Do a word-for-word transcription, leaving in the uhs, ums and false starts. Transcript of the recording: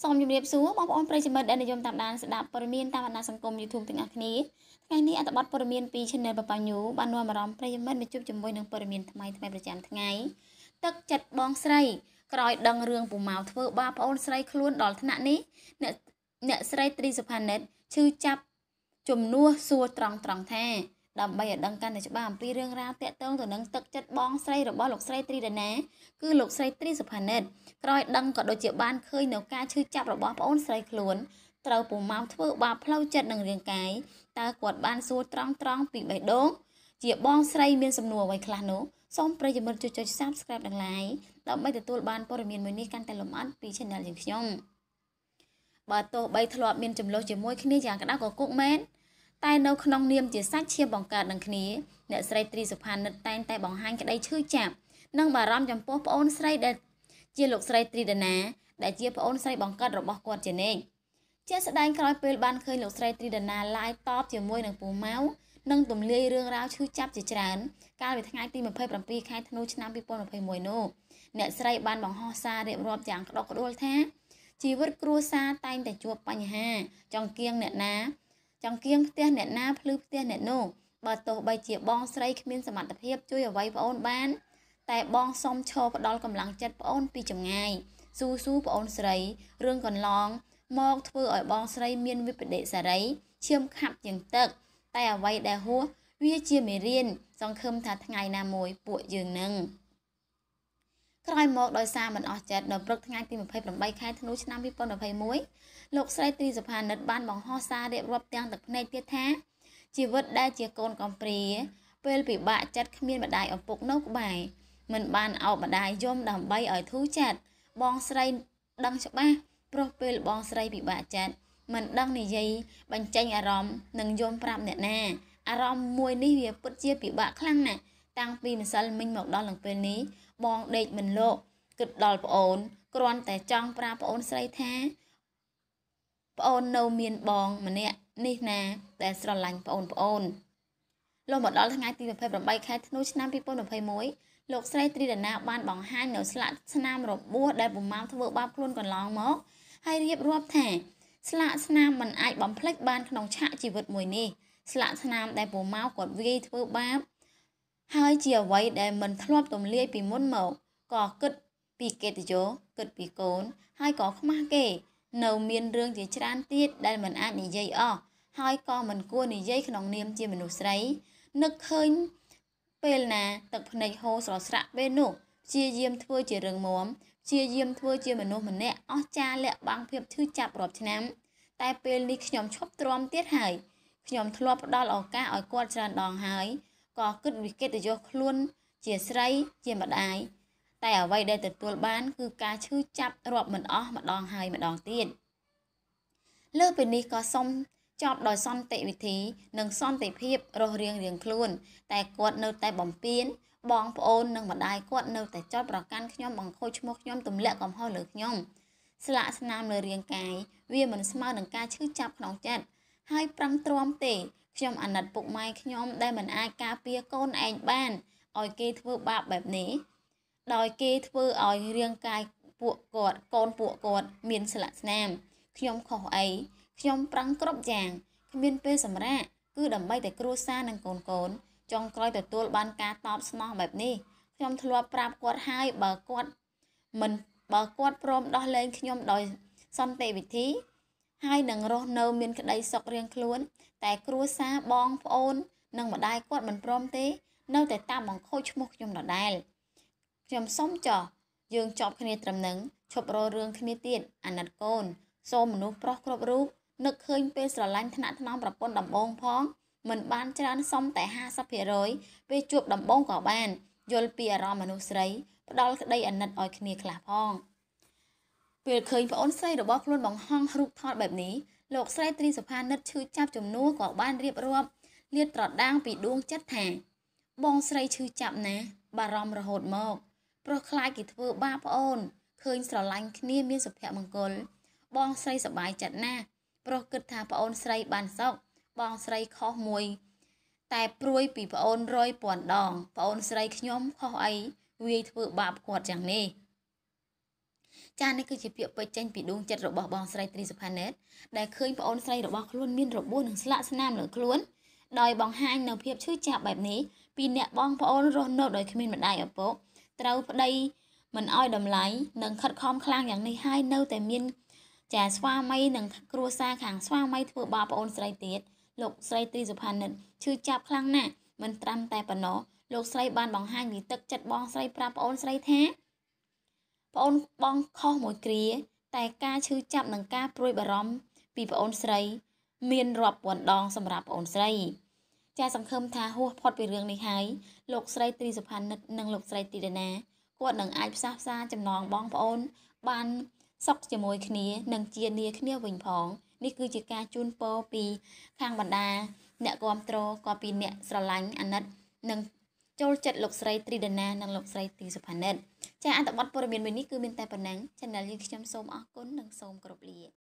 សូមជម្រាបសួរបងប្អូនប្រិយមិត្តដែលនិយមតាមដានស្ដាប់ព័ត៌មានតាមបណ្ដាញសង្គម YouTube ទាំងអស់គ្នាថ្ងៃនេះអត្ថបទព័ត៌មានពី Channel បបញ្ញូបាននាំអារម្មណ៍ប្រិយមិត្តមកជួបជាមួយនឹងព័ត៌មានថ្មីៗប្រចាំថ្ងៃទឹកចិត្តបងស្រីក្រោយដឹងរឿងពូម៉ៅធ្វើបាបប្អូនស្រីខ្លួនដល់ថ្នាក់នេះអ្នកអ្នកស្រីត្រីសុផានិតឈឺចាប់ជំនួសសួរត្រង់ត្រង់ថាដើម្បីឲ្យដឹងកាន់តែច្បាស់អំពីរឿងរ៉ាវតាក់ទងទៅនឹងទឹកចិត្តបងស្រីរបស់លោកស្រីត្រីដាណាគឺលោកស្រីត្រីសុផានិតក្រោយដឹងក៏ដូចជាបានឃើញនៅការឈឺចាប់របស់ប្អូនស្រីខ្លួនត្រូវពូម៉ៅធ្វើបាបផ្លូវចិត្តនិងរាងកាយតើគាត់បានសួរត្រង់ត្រង់ពីបេះដូងជាបងស្រីមានសំណួរអ្វីខ្លះនោះសូមប្រិយមិត្តជួយចុច Subscribe និង Like ដើម្បីទទួលបានព័ត៌មានមួយនេះកាន់តែលម្អិតពី Channel យើងខ្ញុំបើទោះបីធ្លាប់មានចំនួនជាមួយគ្នាយ៉ាងក្តៅក៏គុកមែនតែនៅក្នុងនាមជាសាច់ឈាមបង្កើតនឹងគ្នាអ្នកស្រីត្រីសុផានិតតែងតែបង្ហាញក្តីឈឺចាប់និងបារម្ភចំពោះប្អូនស្រីដែលជាលោកស្រីត្រីដាណាដែលជាប្អូនស្រីបង្កើតរបស់គាត់ជានិច្ចជាស្ដែងក្រោយពេលបានឃើញលោកស្រីត្រីដាណា live តបជាមួយនឹងពូម៉ៅនិងទម្លាយរឿងរ៉ាវឈឺចាប់ជាច្រើនកាលពីថ្ងៃទីម្ភៃប្រាំពីរខែធ្នូឆ្នាំពីរពាន់ម្ភៃមួយនោះអ្នកស្រីបានបង្ហោះសាររៀបរាប់យ៉ាងក្តុកក្តួលថាជីវិតគ្រួសារតែងតែជួបបញ្ហាចង្កៀងអ្នកណាចង្កៀងផ្ទះអ្នកណាភ្លឺផ្ទះអ្នកនោះបើទោះបីជាបងស្រីគ្មានសមត្ថភាពជួយអ្វីប្អូនបានតែបងសុំឈរផ្ដល់កម្លាំងចិត្តប្អូនពីចម្ងាយស៊ូស៊ូប្អូនស្រីរឿងកន្លងមកធ្វើឲ្យបងស្រីមានវិបដិសារីឈាមខាប់ជាងទឹកតែអ្វីដែលហួសវាជាមេរៀនសង្ឃឹមថាថ្ងៃណាមួយពួកយើងនឹងក្រោយមកដោយសារមិនអស់ចិត្តនៅព្រឹកថ្ងៃទីម្ភៃប្រាំបីខែធ្នូឆ្នាំពីរពាន់ម្ភៃមួយលោកស្រីត្រីសុផានិតបានបង្ហោះសាររៀបរាប់ទាំងទឹកភ្នែកទៀតថាជីវិតដែលជាកូនកំព្រាពេលពិបាកចិត្តគ្មានម្ដាយឪពុកនៅក្បែរមិនបានអោបម្ដាយយំដើម្បីឲ្យធូរចិត្តបងស្រីដឹងច្បាស់ព្រោះពេលបងស្រីពិបាកចិត្តមិនដឹងនិយាយបញ្ចេញអារម្មណ៍និងយំប្រាប់អ្នកណាអារម្មណ៍មួយនេះវាពិតជាពិបាកខ្លាំងណាស់តាំងពីម្សិលមិញមកដល់នឹងពេលនេះបងដេកមិនលោកគិតដល់ប្អូនគ្រាន់តែចង់ប្រាប់ប្អូនស្រីថាប្អូននៅមានបងម្នាក់នេះណាដែលស្រឡាញ់ប្អូនប្អូនលុះមកដល់ថ្ងៃទីម្ភៃប្រាំបីខែធ្នូឆ្នាំពីរពាន់ម្ភៃមួយលោកស្រីត្រីដាណាបានបង្ហាញនៅស្លាកស្នាមរបួសដែលពូម៉ៅធ្វើបាបខ្លួនកន្លងមកហើយរៀបរាប់ថាស្លាកស្នាមមិនអាចបំភ្លេចបានក្នុងឆាកជីវិតមួយនេះស្លាកស្នាមដែលពូម៉ៅគាត់វាយធ្វើបាបហើយជាអ្វីដែលមិនធ្លាប់ទម្លាយពីមុនមកក៏គិតពីកិត្តិយសគិតពីកូនហើយក៏ខ្មាស់គេនៅមានរឿងជាច្រើនទៀតដែលមិនអាចនិយាយអស់ហើយក៏មិនគួរនិយាយក្នុងនាមជាមនុស្សស្រីនឹកឃើញពេលណាទឹកភ្នែកហូរស្រស្រាក់ពេលនោះព្យាយាមធ្វើជារឿងមាំព្យាយាមធ្វើជាមនុស្សម្នាក់អស់ចាលាក់បាំងភាពឈឺចាប់រាប់ឆ្នាំតែពេលនេះខ្ញុំឈប់ទ្រាំទៀតហើយខ្ញុំធ្លាប់ផ្ដល់ឱកាសឲ្យគាត់ច្រើនដងហើយក៏គិតវិកិត្តិយសខ្លួនជាស្រីជាម្ដាយតែអ្វីដែលទទួលបានគឺការឈឺចាប់រាប់មិនអស់ម្ដងហើយម្ដងទៀតលើពីនេះក៏សូមចប់ដោយសន្តិវិធីនិងសន្តិភាពរស់រៀងរៀងខ្លួនតែគាត់នៅតែបំពេញបងប្អូននិងម្ដាយគាត់នៅតែចោទប្រកាន់ខ្ញុំបង្ខូចឈ្មោះខ្ញុំទម្លាក់កំហុសលើខ្ញុំស្លាកស្នាមលើរាងកាយវាមិនស្មើនឹងការឈឺចាប់ក្នុងចិត្តហើយប្រឹងទ្រាំទេខ្ញុំអាណិតពុកម៉ែខ្ញុំដែលមិនអាចការពារកូនឯងបានឲ្យគេធ្វើបាបបែបនេះដោយគេធ្វើឲ្យរាងកាយពួកគាត់កូនពួកគាត់មានស្លាកស្នាមខ្ញុំខុសអីខ្ញុំប្រឹងគ្រប់យ៉ាងគ្មានពេលសម្រាកគឺដើម្បីតែគ្រួសារនិងកូនកូនចុងក្រោយទទួលបានការតបស្នងបែបនេះខ្ញុំធ្លាប់ប្រាប់គាត់ហើយបើគាត់មិនបើគាត់ព្រមដោះលែងខ្ញុំដោយសន្តិវិធីហើយនឹងរស់នៅមានក្តីសុខរៀងខ្លួនតែគ្រួសារបងប្អូននិងម្ដាយគាត់មិនព្រមទេនៅតែតាមបង្ខូចឈ្មោះខ្ញុំដដែលខ្ញុំសុំចោះយើងចប់គ្នាត្រឹមនឹងឈប់រករឿងគ្នាទៀតអាណិតកូនសូមមនុស្សប្រុសគ្រប់រូបនឹកឃើញពេលស្រឡាញ់ថ្នាក់ថ្នមប្រពន្ធដំបងផងមិនបានច្រើនសុំតែห้าสิบភាគរយពេលជួបដំបងក៏បានយល់ពីអារម្មណ៍មនុស្សស្រីផ្ដល់ក្តីអាណិតឲ្យគ្នាខ្លះផងពេលឃើញប្អូនស្រីរបស់ខ្លួនបង្ហោះរូបថតបែបនេះលោកស្រីត្រីសុផានិតឈឺចាប់ជំនួសក៏បានរៀបរាប់លាតត្រដាងពីដួងចិត្តថាបងស្រីឈឺចាប់ណាស់បារម្ភរហូតមកព្រោះខ្លាចគេធ្វើបាបប្អូនឃើញស្រឡាញ់គ្នាមានសុភមង្គលបងស្រីសប្បាយចិត្តណាស់ព្រោះគិតថាប្អូនស្រីបានសុខបងស្រីខុសមួយតែព្រួយពីប្អូនរយពាន់ដងប្អូនស្រីខ្ញុំខុសអីវាយធ្វើបាបគាត់យ៉ាងនេះចានេះគឺជាពាក្យពេចន៍ចេញពីដួងចិត្តរបស់បងស្រីត្រីសុផាណេតដែលឃើញប្អូនស្រីរបស់ខ្លួនមានរបួសនិងស្លាកស្នាមលើខ្លួនដោយបង្ហាញនៅភាពឈឺចាប់បែបនេះពីអ្នកបងប្អូនរស់នៅដោយគ្មានម្ដាយឪពុកត្រូវប្តីមិនអោយតម្លៃនិងខិតខំខ្លាំងយ៉ាងនេះហើយនៅតែមានចាស្វាមីនិងគ្រួសារខាងស្វាមីធ្វើបាបប្អូនស្រីទៀតលោកស្រីត្រីសុផាណិតឈឺចាប់ខ្លាំងណាស់មិនត្រឹមតែប៉ុណ្ណោះលោកស្រីបានបង្ហាញពីទឹកចិត្តបងស្រីប្រាប់ប្អូនស្រីថាប្អូនបងខុសមួយគ្រាតែការឈឺចាប់និងការព្រួយបារម្ភពីប្អូនស្រីមានរាប់ពាន់ដងសម្រាប់ប្អូនស្រីចាសង្ឃឹមថាហួសផុតពីរឿងនេះហើយលោកស្រីត្រីសុផាណិតនិងលោកស្រីទីដាណាគាត់នឹងអាចផ្សះផ្សាចំណងបងប្អូនបានសុខជាមួយគ្នានិងជានីគ្នាវិញផងនេះគឺជាការជូនពរពីខាងបណ្ដាអ្នកគាំទ្រក៏ពីអ្នកស្រឡាញ់អាណិតនិងចូលចិត្តលោកស្រីត្រីដាណានិងលោកស្រីទីសុផាណិតចាអត្ថបទព័ត៌មានមួយនេះគឺមានតែប៉ុណ្ណឹង Channel យើងខ្ញុំសូមអរគុណនិងសូមគោរពលា